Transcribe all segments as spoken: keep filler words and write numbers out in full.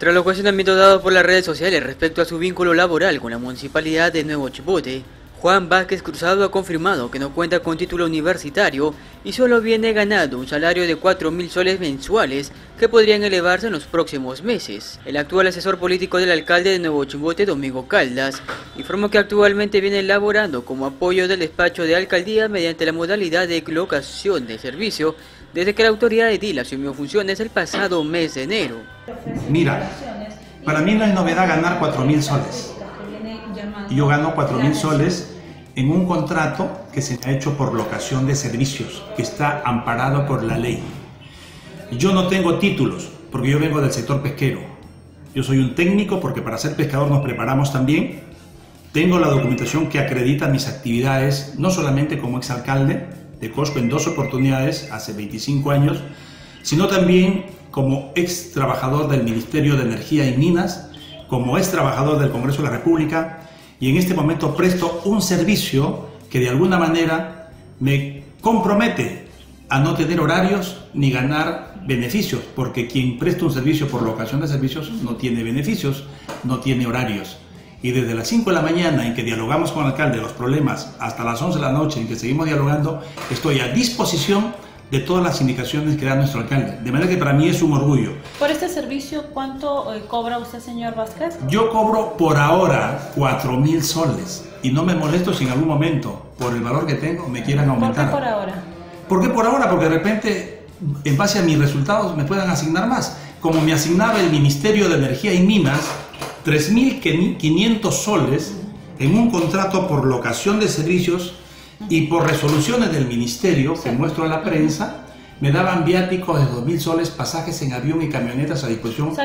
Tras los cuestionamientos dados por las redes sociales respecto a su vínculo laboral con la Municipalidad de Nuevo Chimbote, Juan Vázquez Cruzado ha confirmado que no cuenta con título universitario y solo viene ganando un salario de cuatro mil soles mensuales que podrían elevarse en los próximos meses. El actual asesor político del alcalde de Nuevo Chimbote, Domingo Caldas, informó que actualmente viene elaborando como apoyo del despacho de alcaldía mediante la modalidad de locación de servicio desde que la autoridad edil asumió funciones el pasado mes de enero. Mira, para mí no es novedad ganar cuatro mil soles. Yo gano cuatro mil soles en un contrato que se ha hecho por locación de servicios, que está amparado por la ley. Yo no tengo títulos, porque yo vengo del sector pesquero. Yo soy un técnico porque para ser pescador nos preparamos también. Tengo la documentación que acredita mis actividades, no solamente como exalcalde de Cosco en dos oportunidades, hace veinticinco años, sino también como ex trabajador del Ministerio de Energía y Minas, como ex trabajador del Congreso de la República, y en este momento presto un servicio que de alguna manera me compromete a no tener horarios ni ganar beneficios, porque quien presta un servicio por locación de servicios no tiene beneficios, no tiene horarios. Y desde las cinco de la mañana en que dialogamos con el alcalde los problemas hasta las once de la noche en que seguimos dialogando, estoy a disposición de todas las indicaciones que da nuestro alcalde. De manera que para mí es un orgullo. ¿Por este servicio cuánto eh, cobra usted, señor Vázquez? Yo cobro por ahora cuatro mil soles y no me molesto si en algún momento, por el valor que tengo, me quieran aumentar. ¿Por qué por ahora? ¿Por qué por ahora? Porque de repente, en base a mis resultados, me puedan asignar más. Como me asignaba el Ministerio de Energía y Minas, tres mil quinientos soles en un contrato por locación de servicios y por resoluciones del ministerio que muestro a la prensa, me daban viáticos de dos mil soles, pasajes en avión y camionetas a disposición.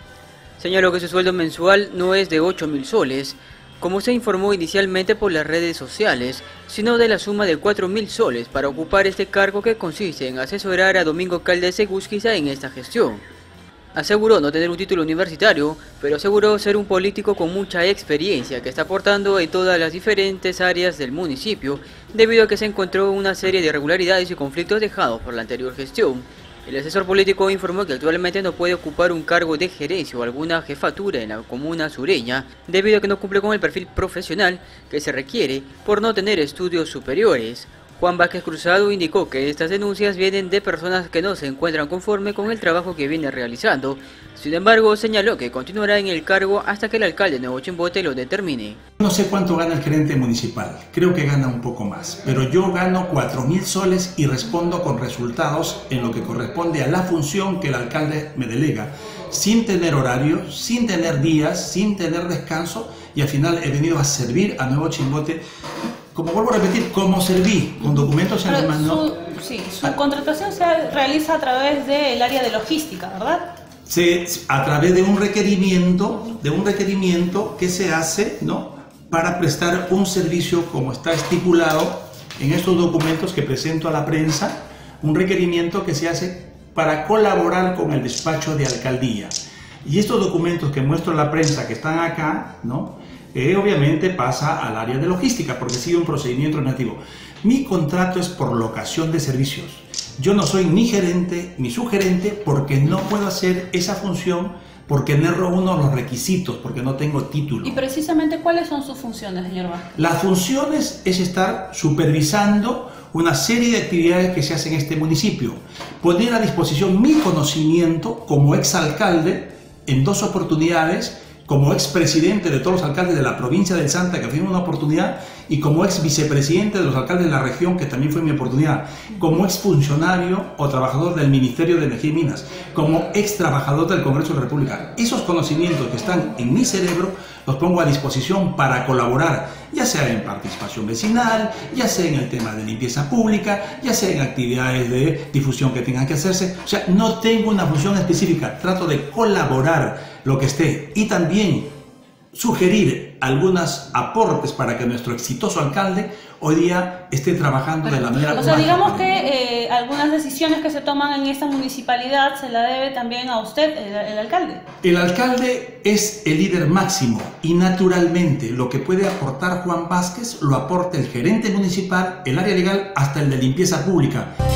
Señaló que su sueldo mensual no es de ocho mil soles, como se informó inicialmente por las redes sociales, sino de la suma de cuatro mil soles para ocupar este cargo que consiste en asesorar a Domingo Caldas Egusquiza en esta gestión. Aseguró no tener un título universitario, pero aseguró ser un político con mucha experiencia que está aportando en todas las diferentes áreas del municipio, debido a que se encontró una serie de irregularidades y conflictos dejados por la anterior gestión. El asesor político informó que actualmente no puede ocupar un cargo de gerencia o alguna jefatura en la comuna sureña, debido a que no cumple con el perfil profesional que se requiere por no tener estudios superiores. Juan Vázquez Cruzado indicó que estas denuncias vienen de personas que no se encuentran conforme con el trabajo que viene realizando. Sin embargo, señaló que continuará en el cargo hasta que el alcalde de Nuevo Chimbote lo determine. No sé cuánto gana el gerente municipal, creo que gana un poco más, pero yo gano cuatro mil soles y respondo con resultados en lo que corresponde a la función que el alcalde me delega, sin tener horario, sin tener días, sin tener descanso, y al final he venido a servir a Nuevo Chimbote. Como vuelvo a repetir, como serví, con documentos en la mano. Su, sí, su ah, contratación se realiza a través del área de logística, ¿verdad? Se, a través de un requerimiento, de un requerimiento que se hace, ¿no?, para prestar un servicio como está estipulado en estos documentos que presento a la prensa, un requerimiento que se hace para colaborar con el despacho de alcaldía. Y estos documentos que muestro a la prensa que están acá, ¿no?, Eh, obviamente pasa al área de logística porque sigue un procedimiento normativo. Mi contrato es por locación de servicios. Yo no soy ni gerente ni subgerente porque no puedo hacer esa función porque no reúno los requisitos, porque no tengo título. ¿Y precisamente cuáles son sus funciones, señor Vázquez? Las funciones es estar supervisando una serie de actividades que se hacen en este municipio. Poner a disposición mi conocimiento como exalcalde en dos oportunidades, como ex presidente de todos los alcaldes de la provincia del Santa, que fue una oportunidad, y como ex vicepresidente de los alcaldes de la región, que también fue mi oportunidad, como ex funcionario o trabajador del Ministerio de Energía y Minas, como ex trabajador del Congreso de la República. Esos conocimientos que están en mi cerebro los pongo a disposición para colaborar, ya sea en participación vecinal, ya sea en el tema de limpieza pública, ya sea en actividades de difusión que tengan que hacerse. O sea, no tengo una función específica, trato de colaborar lo que esté y también sugerir algunos aportes para que nuestro exitoso alcalde hoy día esté trabajando de la manera más. O sea, digamos que eh, algunas decisiones que se toman en esta municipalidad se la debe también a usted, el, el alcalde. El alcalde es el líder máximo y naturalmente lo que puede aportar Juan Vázquez lo aporta el gerente municipal, el área legal, hasta el de limpieza pública.